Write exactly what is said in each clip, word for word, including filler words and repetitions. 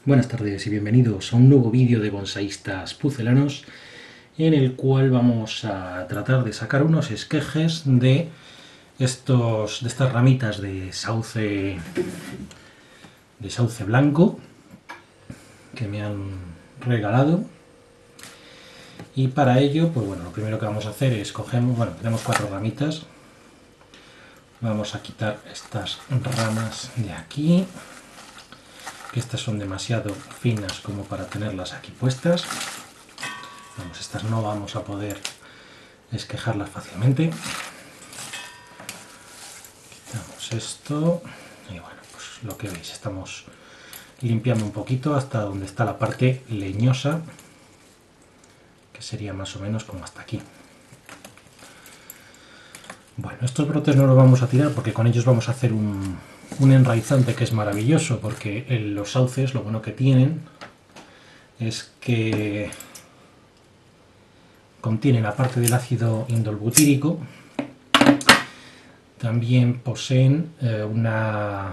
Buenas tardes y bienvenidos a un nuevo vídeo de bonsaístas pucelanos en el cual vamos a tratar de sacar unos esquejes de, estos, de estas ramitas de sauce, de sauce blanco que me han regalado. Y para ello, pues bueno, lo primero que vamos a hacer es cogemos, bueno, tenemos cuatro ramitas. Vamos a quitar estas ramas de aquí, que estas son demasiado finas como para tenerlas aquí puestas. Vamos, estas no vamos a poder esquejarlas fácilmente. Quitamos esto y bueno, pues lo que veis, estamos limpiando un poquito hasta donde está la parte leñosa, que sería más o menos como hasta aquí. Bueno, estos brotes no los vamos a tirar porque con ellos vamos a hacer un, un enraizante que es maravilloso, porque en los sauces lo bueno que tienen es que contienen, aparte del ácido indolbutírico, también poseen eh, una,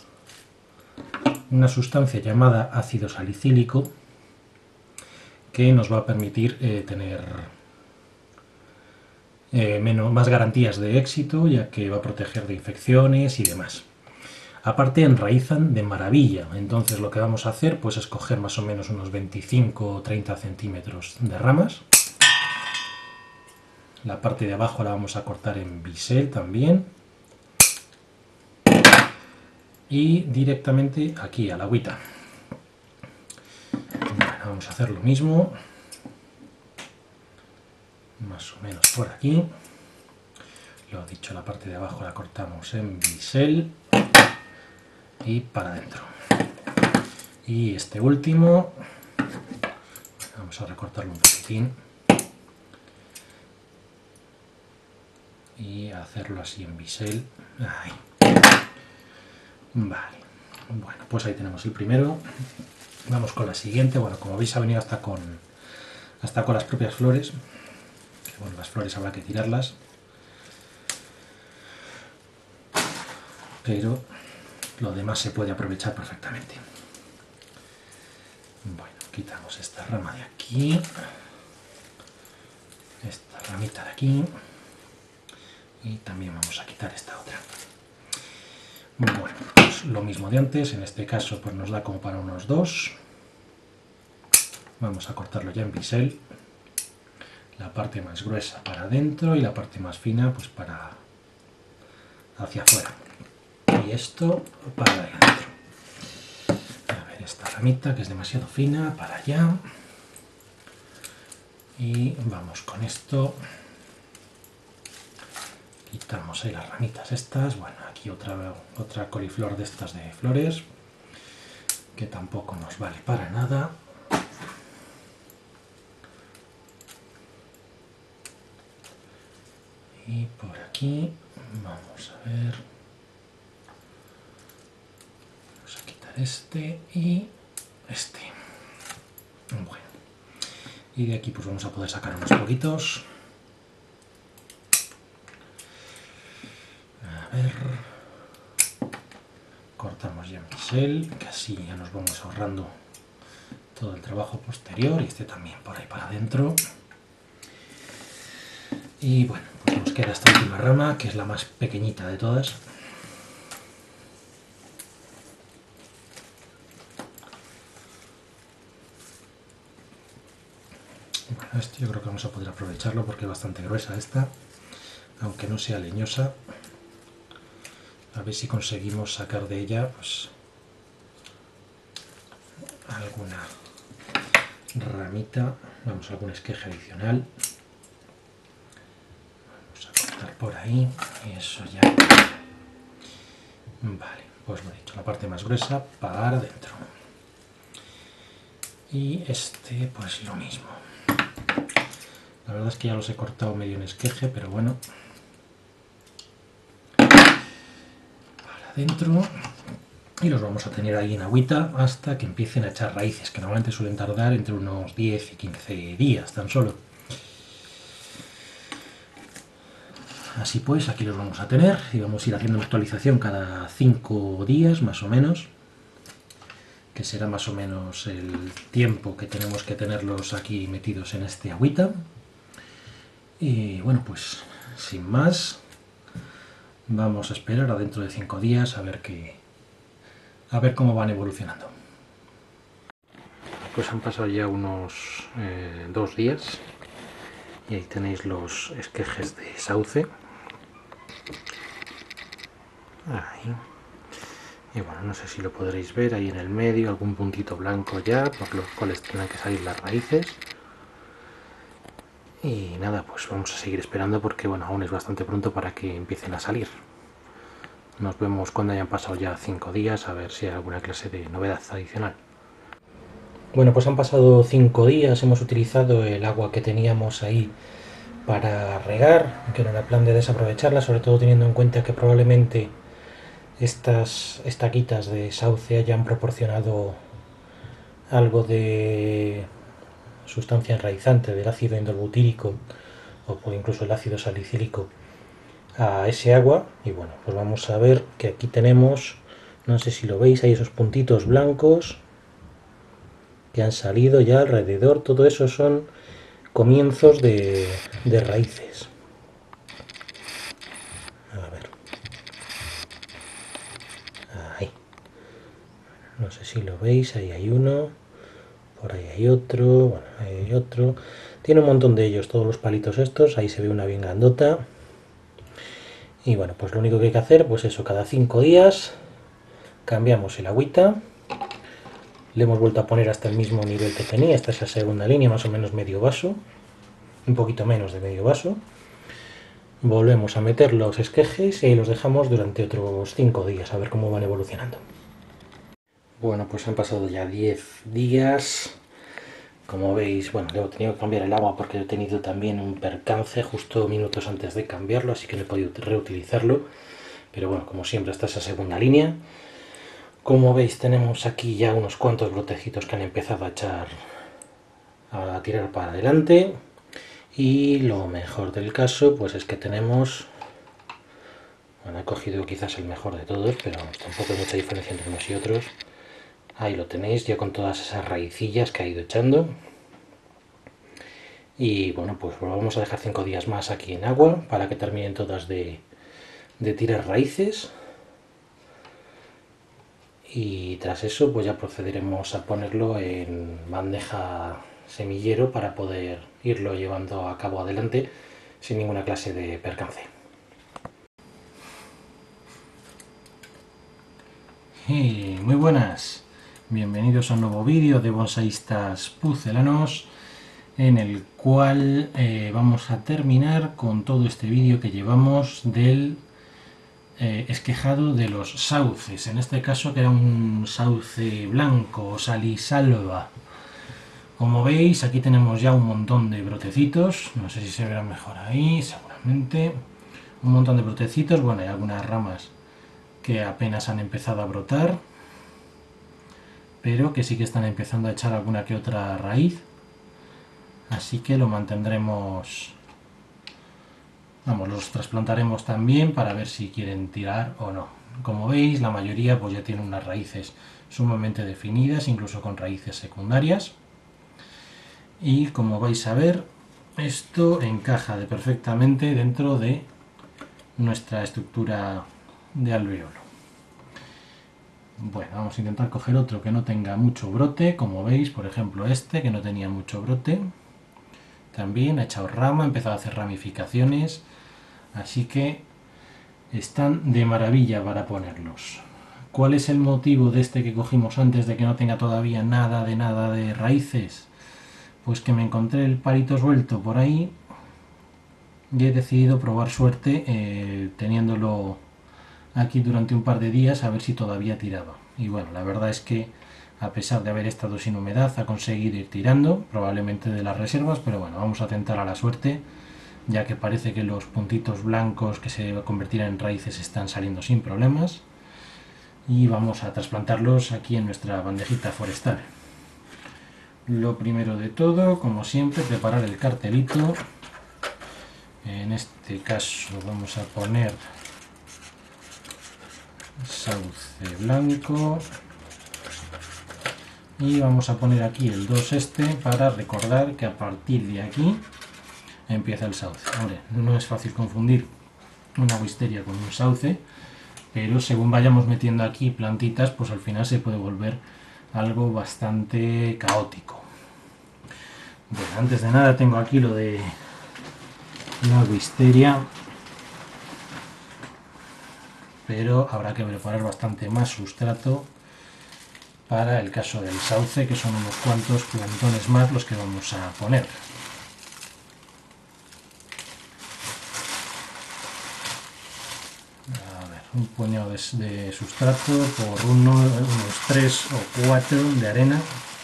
una sustancia llamada ácido salicílico que nos va a permitir eh, tener eh, menos, más garantías de éxito, ya que va a proteger de infecciones y demás. Aparte enraizan de maravilla, entonces lo que vamos a hacer pues es coger más o menos unos veinticinco o treinta centímetros de ramas. La parte de abajo la vamos a cortar en bisel también. Y directamente aquí, a la agüita. Bueno, vamos a hacer lo mismo. Más o menos por aquí. Lo dicho, la parte de abajo la cortamos en bisel. Y para adentro. Y este último, vamos a recortarlo un poquitín. Y hacerlo así en bisel. Ahí. Vale, bueno, pues ahí tenemos el primero. Vamos con la siguiente. Bueno, como veis ha venido hasta con hasta con las propias flores, que bueno, las flores habrá que tirarlas, pero lo demás se puede aprovechar perfectamente. Bueno, quitamos esta rama de aquí, esta ramita de aquí, y también vamos a quitar esta otra. Bueno, pues lo mismo de antes, en este caso pues nos da como para unos dos. Vamos a cortarlo ya en bisel, la parte más gruesa para adentro y la parte más fina pues para hacia afuera. Y esto para adentro. A ver, esta ramita que es demasiado fina para allá. Y vamos con esto. Quitamos ahí las ramitas estas. Bueno, aquí otra, otra coliflor de estas de flores, que tampoco nos vale para nada. Y por aquí, vamos a ver. Vamos a quitar este y este. Bueno. Y de aquí pues vamos a poder sacar unos poquitos. A ver, cortamos ya en bisel, que así ya nos vamos ahorrando todo el trabajo posterior, y este también por ahí para adentro. Y bueno, pues nos queda esta última rama, que es la más pequeñita de todas. Bueno, esto yo creo que vamos a poder aprovecharlo porque es bastante gruesa esta, aunque no sea leñosa. A ver si conseguimos sacar de ella pues alguna ramita, vamos a algún esqueje adicional. Vamos a cortar por ahí y eso ya. Vale, pues lo dicho, la parte más gruesa para adentro. Y este pues lo mismo. La verdad es que ya los he cortado medio en esqueje, pero bueno. Dentro, y los vamos a tener ahí en agüita hasta que empiecen a echar raíces, que normalmente suelen tardar entre unos diez y quince días tan solo. Así pues, aquí los vamos a tener y vamos a ir haciendo una actualización cada cinco días más o menos, que será más o menos el tiempo que tenemos que tenerlos aquí metidos en este agüita. Y bueno, pues sin más, vamos a esperar a dentro de cinco días a ver qué, a ver cómo van evolucionando. Pues han pasado ya unos eh, dos días y ahí tenéis los esquejes de sauce. Ahí. Y bueno, no sé si lo podréis ver ahí en el medio, algún puntito blanco ya, por los cuales tienen que salir las raíces. Y nada, pues vamos a seguir esperando porque bueno, aún es bastante pronto para que empiecen a salir. Nos vemos cuando hayan pasado ya cinco días a ver si hay alguna clase de novedad adicional. Bueno, pues han pasado cinco días, hemos utilizado el agua que teníamos ahí para regar, que no era plan de desaprovecharla, sobre todo teniendo en cuenta que probablemente estas estaquitas de sauce hayan proporcionado algo de sustancia enraizante del ácido indolbutírico o incluso el ácido salicílico a ese agua. Y bueno, pues vamos a ver que aquí tenemos, no sé si lo veis, hay esos puntitos blancos que han salido ya alrededor. Todo eso son comienzos de, de raíces. A ver. Ahí. No sé si lo veis, ahí hay uno. Por ahí hay otro. Bueno, ahí hay otro. Tiene un montón de ellos, todos los palitos estos. Ahí se ve una bien grandota. Y bueno, pues lo único que hay que hacer, pues eso, cada cinco días cambiamos el agüita. Le hemos vuelto a poner hasta el mismo nivel que tenía. Esta es la segunda línea, más o menos medio vaso. Un poquito menos de medio vaso. Volvemos a meter los esquejes y ahí los dejamos durante otros cinco días, a ver cómo van evolucionando. Bueno, pues han pasado ya diez días. Como veis, bueno, le he tenido que cambiar el agua porque he tenido también un percance justo minutos antes de cambiarlo, así que no he podido reutilizarlo. Pero bueno, como siempre, está esa segunda línea. Como veis, tenemos aquí ya unos cuantos brotecitos que han empezado a echar, a tirar para adelante. Y lo mejor del caso, pues es que tenemos, bueno, he cogido quizás el mejor de todos, pero tampoco hay mucha diferencia entre unos y otros. Ahí lo tenéis, ya con todas esas raicillas que ha ido echando. Y bueno, pues lo vamos a dejar cinco días más aquí en agua para que terminen todas de, de tirar raíces. Y tras eso pues ya procederemos a ponerlo en bandeja semillero para poder irlo llevando a cabo adelante sin ninguna clase de percance. Hey, muy buenas, bienvenidos a un nuevo vídeo de bonsaístas pucelanos, en el cual eh, vamos a terminar con todo este vídeo que llevamos del Eh, esquejado de los sauces, en este caso que era un sauce blanco, salisalva. Como veis, aquí tenemos ya un montón de brotecitos, no sé si se verán mejor ahí, seguramente. Un montón de brotecitos, bueno, hay algunas ramas que apenas han empezado a brotar, pero que sí que están empezando a echar alguna que otra raíz, así que lo mantendremos. Vamos, los trasplantaremos también para ver si quieren tirar o no. Como veis, la mayoría pues ya tiene unas raíces sumamente definidas, incluso con raíces secundarias. Y como vais a ver, esto encaja de perfectamente dentro de nuestra estructura de alvéolo. Bueno, vamos a intentar coger otro que no tenga mucho brote, como veis, por ejemplo este, que no tenía mucho brote. También ha echado rama, ha empezado a hacer ramificaciones. Así que están de maravilla para ponerlos. ¿Cuál es el motivo de este que cogimos antes de que no tenga todavía nada de nada de raíces? Pues que me encontré el palito suelto por ahí y he decidido probar suerte eh, teniéndolo aquí durante un par de días a ver si todavía tiraba. Y bueno, la verdad es que a pesar de haber estado sin humedad ha conseguido ir tirando, probablemente de las reservas, pero bueno, vamos a tentar a la suerte, ya que parece que los puntitos blancos que se convertirán en raíces están saliendo sin problemas. Y vamos a trasplantarlos aquí en nuestra bandejita forestal. Lo primero de todo, como siempre, preparar el cartelito. En este caso vamos a poner sauce blanco. Y vamos a poner aquí el dos este para recordar que a partir de aquí empieza el sauce. Hombre, no es fácil confundir una wisteria con un sauce, pero según vayamos metiendo aquí plantitas, pues al final se puede volver algo bastante caótico. Bueno, antes de nada tengo aquí lo de la wisteria, pero habrá que preparar bastante más sustrato para el caso del sauce, que son unos cuantos plantones más los que vamos a poner. A ver, un puñado de, de sustrato por uno, unos tres o cuatro de arena.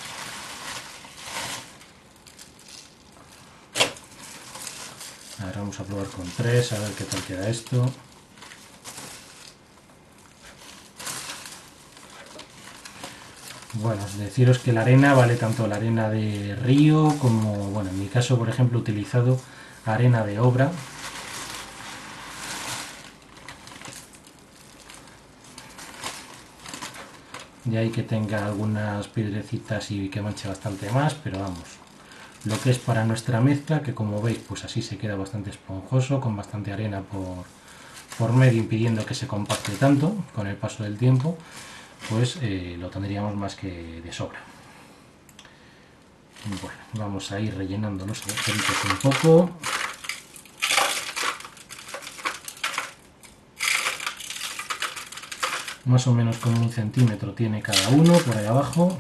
Ahora vamos a probar con tres, a ver qué tal queda esto. Bueno, deciros que la arena vale tanto la arena de río como, bueno, en mi caso, por ejemplo, he utilizado arena de obra. De ahí que tenga algunas piedrecitas y que manche bastante más, pero vamos, lo que es para nuestra mezcla, que como veis, pues así se queda bastante esponjoso, con bastante arena por, por medio, impidiendo que se compacte tanto con el paso del tiempo, pues eh, lo tendríamos más que de sobra. Bueno, vamos a ir rellenando los agujeritos un poco. Más o menos como un centímetro tiene cada uno por ahí abajo.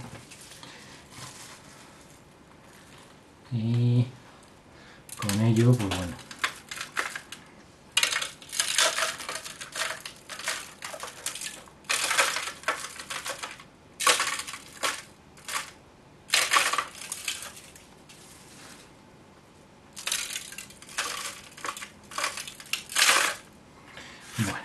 Y con ello, pues bueno. Bueno.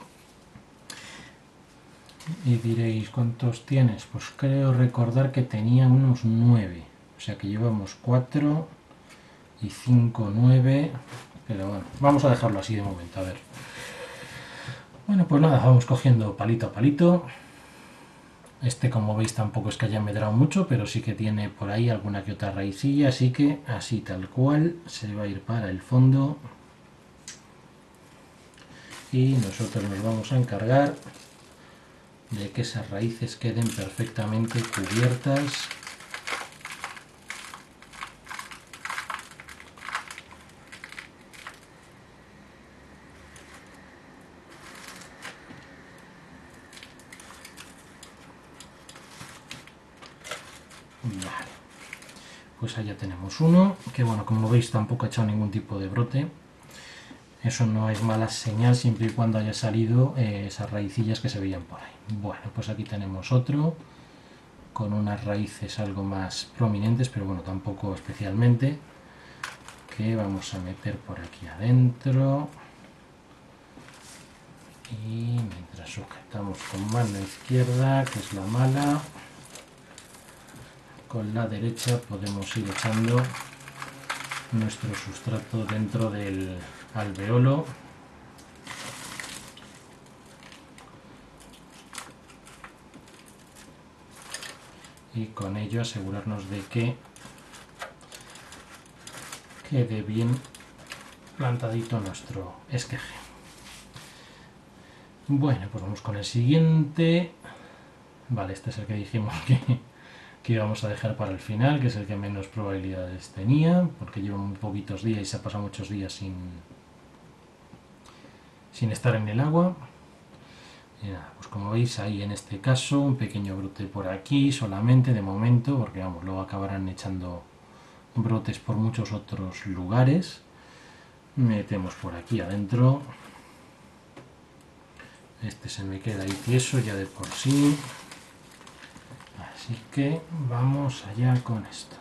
Y diréis, ¿cuántos tienes? Pues creo recordar que tenía unos nueve. O sea que llevamos cuatro y cinco, nueve. Pero bueno, vamos a dejarlo así de momento, a ver. Bueno, pues nada, vamos cogiendo palito a palito. Este, como veis, tampoco es que haya medrado mucho, pero sí que tiene por ahí alguna que otra raicilla, así que así tal cual se va a ir para el fondo. Y nosotros nos vamos a encargar de que esas raíces queden perfectamente cubiertas. Vale, pues allá tenemos uno, que bueno, como veis tampoco ha echado ningún tipo de brote. Eso no es mala señal siempre y cuando haya salido eh, esas raicillas que se veían por ahí. Bueno, pues aquí tenemos otro con unas raíces algo más prominentes, pero bueno, tampoco especialmente, que vamos a meter por aquí adentro. Y mientras sujetamos con mano izquierda, que es la mala, con la derecha podemos ir echando nuestro sustrato dentro del alveolo. Y con ello asegurarnos de que quede bien plantadito nuestro esqueje. Bueno, pues vamos con el siguiente. Vale, este es el que dijimos que, que íbamos a dejar para el final, que es el que menos probabilidades tenía, porque lleva muy poquitos días y se ha pasado muchos días sin, sin estar en el agua. Y nada, pues como veis ahí en este caso un pequeño brote por aquí solamente de momento, porque vamos, luego acabarán echando brotes por muchos otros lugares. Metemos por aquí adentro. Este se me queda ahí tieso ya de por sí. Así que vamos allá con esto.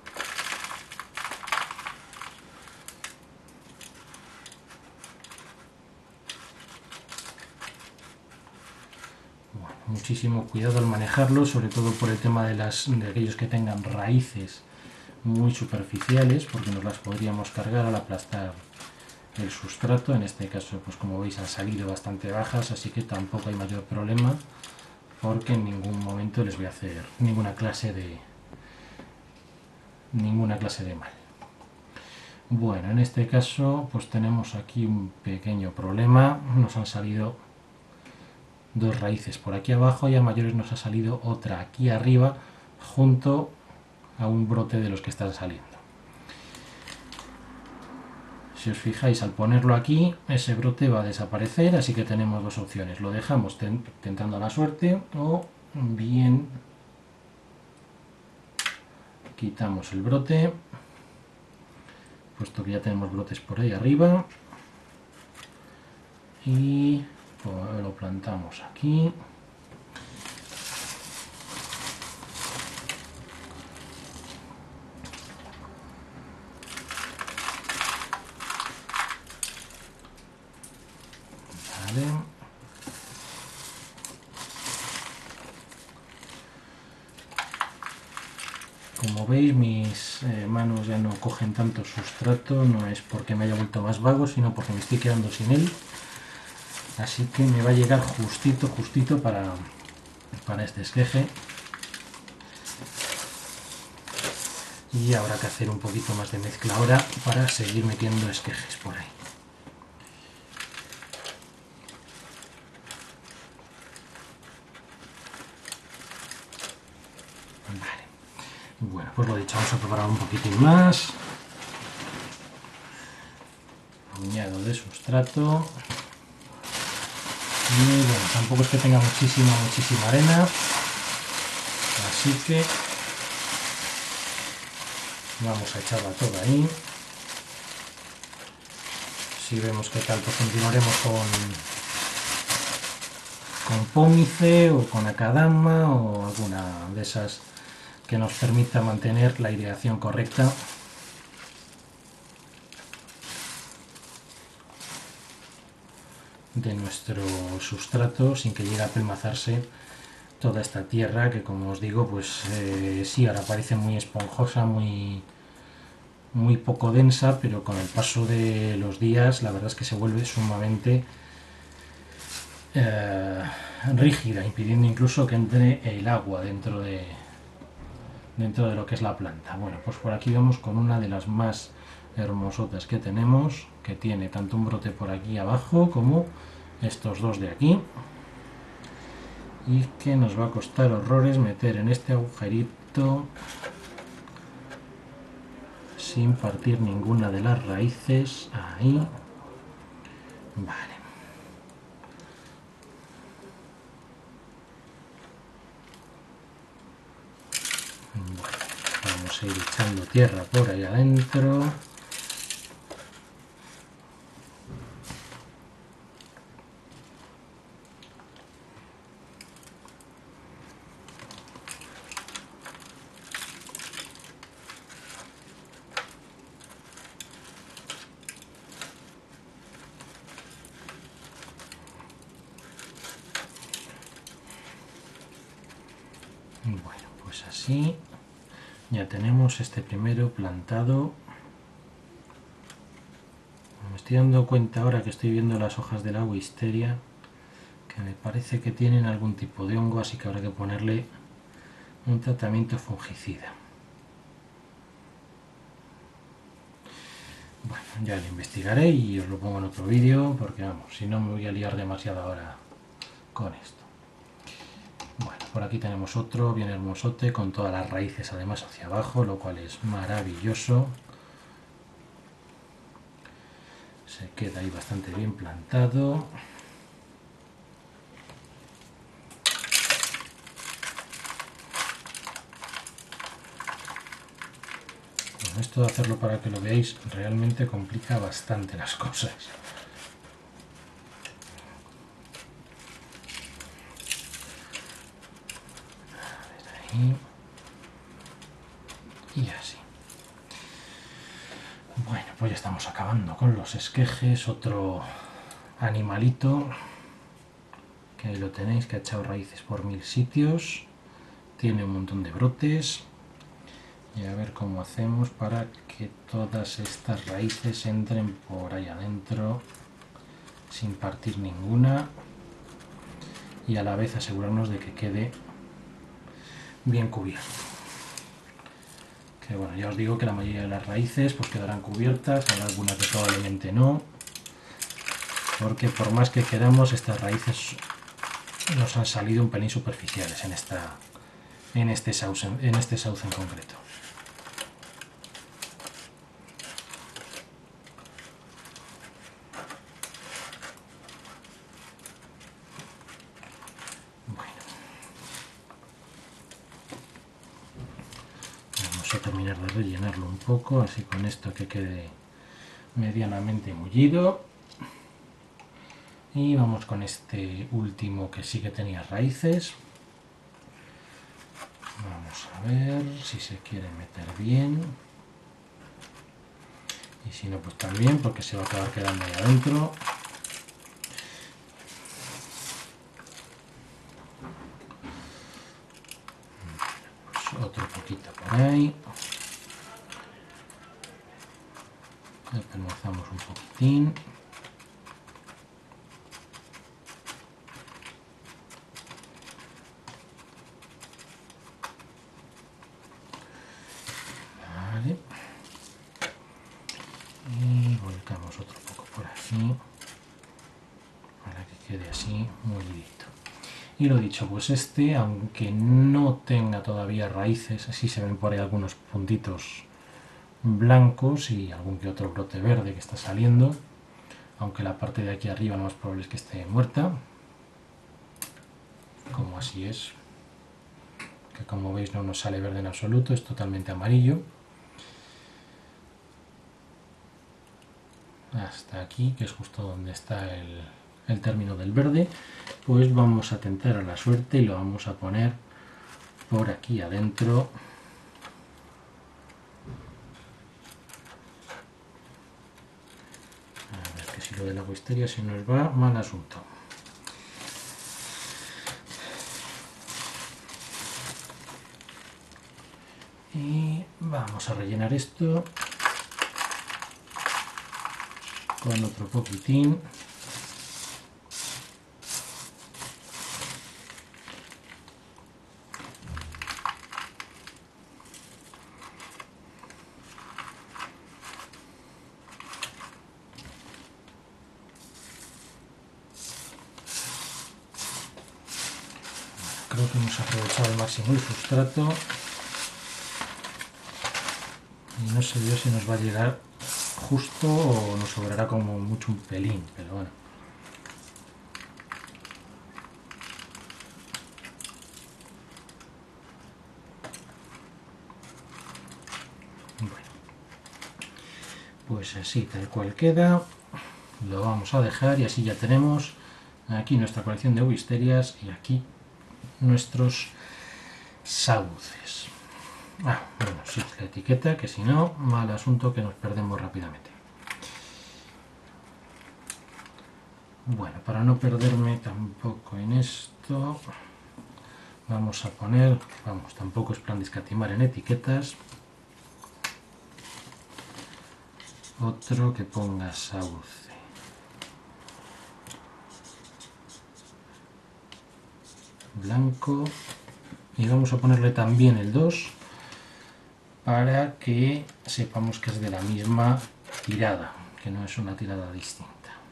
Bueno, muchísimo cuidado al manejarlo, sobre todo por el tema de, las, de aquellos que tengan raíces muy superficiales, porque nos las podríamos cargar al aplastar el sustrato. En este caso, pues como veis, han salido bastante bajas, así que tampoco hay mayor problema porque en ningún momento les voy a hacer ninguna clase de ninguna clase de mal. Bueno, en este caso pues tenemos aquí un pequeño problema. Nos han salido dos raíces por aquí abajo y a mayores nos ha salido otra aquí arriba junto a un brote de los que están saliendo. Si os fijáis, al ponerlo aquí, ese brote va a desaparecer, así que tenemos dos opciones. Lo dejamos tentando la suerte o bien quitamos el brote, puesto que ya tenemos brotes por ahí arriba, y pues, lo plantamos aquí. Vale. Como veis, mis eh, manos ya no cogen tanto sustrato, no es porque me haya vuelto más vago, sino porque me estoy quedando sin él. Así que me va a llegar justito, justito para, para este esqueje. Y habrá que hacer un poquito más de mezcla ahora para seguir metiendo esquejes por ahí. Vale. Bueno, pues lo dicho, vamos a preparar un poquitín más. Añado de sustrato. Y bueno, tampoco es que tenga muchísima, muchísima arena. Así que vamos a echarla toda ahí. Si vemos que tal, pues continuaremos con, con pómice o con akadama o alguna de esas que nos permita mantener la aireación correcta. De nuestro sustrato sin que llegue a pelmazarse toda esta tierra que, como os digo, pues eh, sí, ahora parece muy esponjosa, muy, muy poco densa, pero con el paso de los días la verdad es que se vuelve sumamente eh, rígida, impidiendo incluso que entre el agua dentro de, dentro de lo que es la planta. Bueno, pues por aquí vamos con una de las más hermosotas que tenemos, que tiene tanto un brote por aquí abajo como estos dos de aquí, y que nos va a costar horrores meter en este agujerito sin partir ninguna de las raíces. Ahí, vale. Bueno, vamos a ir echando tierra por ahí adentro. Bueno, pues así ya tenemos este primero plantado. Me estoy dando cuenta ahora que estoy viendo las hojas de la wisteria que me parece que tienen algún tipo de hongo, así que habrá que ponerle un tratamiento fungicida. Bueno, ya lo investigaré y os lo pongo en otro vídeo, porque vamos, si no me voy a liar demasiado ahora con esto. Bueno, por aquí tenemos otro bien hermosote con todas las raíces además hacia abajo, lo cual es maravilloso. Se queda ahí bastante bien plantado. Bueno, esto de hacerlo para que lo veáis realmente complica bastante las cosas. Ahí. Y así. Bueno, pues ya estamos acabando con los esquejes. Otro animalito que ahí lo tenéis, que ha echado raíces por mil sitios, tiene un montón de brotes, y a ver cómo hacemos para que todas estas raíces entren por ahí adentro sin partir ninguna y a la vez asegurarnos de que quede bien cubierto. Que bueno, ya os digo que la mayoría de las raíces pues quedarán cubiertas, habrá algunas que probablemente no, porque por más que queramos, estas raíces nos han salido un pelín superficiales en, esta, en, este, sauce, en este sauce en concreto. Vamos a terminar de rellenarlo un poco, así con esto que quede medianamente mullido. Y vamos con este último que sí que tenía raíces. Vamos a ver si se quiere meter bien. Y si no, pues también, porque se va a acabar quedando ahí adentro. Pues otro poquito por ahí. Atermozamos un poquitín. Vale. Y volcamos otro poco por aquí, para que quede así mollidito. Y lo dicho, pues este, aunque no tenga todavía raíces, así se ven por ahí algunos puntitos blancos y algún que otro brote verde que está saliendo, aunque la parte de aquí arriba lo más probable es que esté muerta, como así es, que como veis no nos sale verde en absoluto, es totalmente amarillo. Hasta aquí, que es justo donde está el, el término del verde, pues vamos a tentar a la suerte y lo vamos a poner por aquí adentro. A ver, que si lo de la wisteria se nos va, mal asunto. Y vamos a rellenar esto con otro poquitín. Creo que hemos aprovechado al máximo el sustrato y no sé yo si nos va a llegar justo o nos sobrará como mucho un pelín, pero bueno. Bueno, pues así tal cual queda, lo vamos a dejar y así ya tenemos aquí nuestra colección de wisterias y aquí nuestros sauces. Ah, bueno, sí, la etiqueta, que si no, mal asunto que nos perdemos rápidamente. Bueno, para no perderme tampoco en esto, vamos a poner, vamos, tampoco es plan de escatimar en etiquetas, otro que ponga sauce. Blanco. Y vamos a ponerle también el dos para que sepamos que es de la misma tirada, que no es una tirada distinta.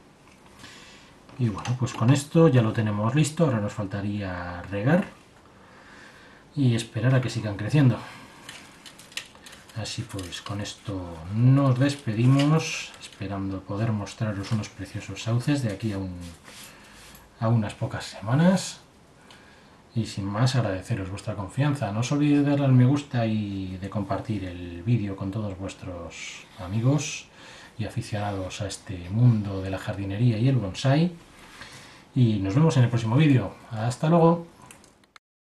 Y bueno, pues con esto ya lo tenemos listo, ahora nos faltaría regar y esperar a que sigan creciendo. Así pues, con esto nos despedimos, esperando poder mostraros unos preciosos sauces de aquí a, un, a unas pocas semanas. Y sin más, agradeceros vuestra confianza. No os olvidéis de darle al me gusta y de compartir el vídeo con todos vuestros amigos y aficionados a este mundo de la jardinería y el bonsái. Y nos vemos en el próximo vídeo. ¡Hasta luego!